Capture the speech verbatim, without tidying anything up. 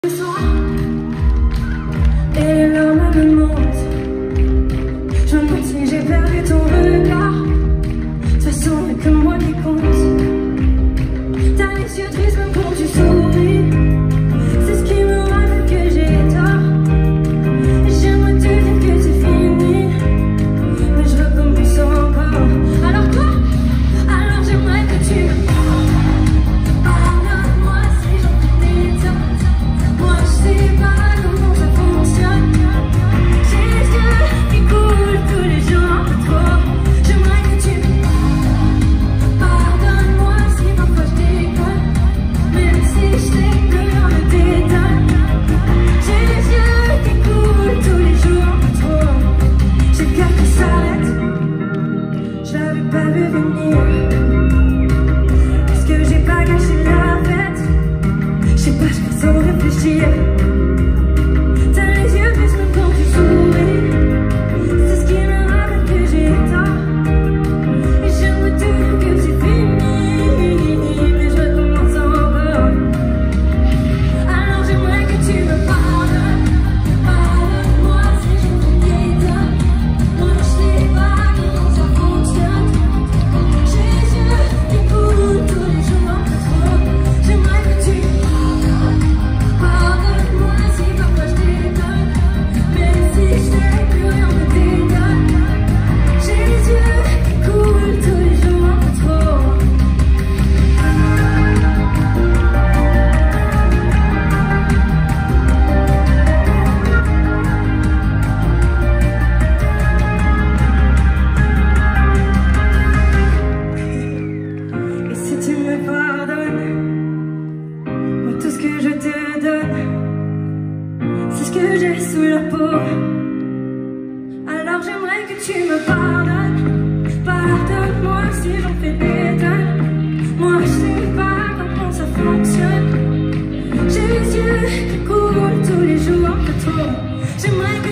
Le soir, et les larmes me montent. Je me demande si j'ai perdu ton regard. De toute façon, y'a que moi qui compte. T'as les yeux tristes même quand tu souris. C'est ce qui me rappelle que j'ai tort. Et j'aimerais te dire que c'est fini, mais je recommence encore. Alors quoi? Alors j'aimerais que tu me pardonne-moi si j'en fais des torts. Moi je sais pas comment ça fonctionne. J'ai les yeux qui coulent tous les jours un peu trop. J'aimerais que tu me pardonne-moi si parfois je déconne, même si je sais que rien ne t'étonne. J'ai les yeux qui coulent tous les jours un peu trop. J'ai le cœur qui s'arrête, je l'avais pas vu venir. Est-ce que j'ai pas gâché la fête? Je sais pas, je fais sans réfléchir. T'as les yeux tristes même quand tu souris. C'est ce qui me rappelle que j'ai tort. Et j'aimerais te dire que c'est fini, mais je recommence encore. Alors j'aimerais que tu me pardonnes. Pardonne-moi si je fais des torts. Moi je sais pas comment ça fonctionne. J'ai les yeux qui coulent tous les jours un peu trop. J'aimerais que tu me pardonne-moi si parfois je déconne, même si je sais que rien ne t'étonne. J'ai les yeux qui coulent tous les jours un peu trop. Et si tu me pardonnes, moi tout ce que je te donne, c'est ce que j'ai sous la peau. Alors j'aimerais que tu me pardonnes. Pardonne-moi si j'en fais des tonnes. Moi je sais pas comment ça fonctionne. J'ai les yeux qui coulent tous les jours un peu trop. J'aimerais que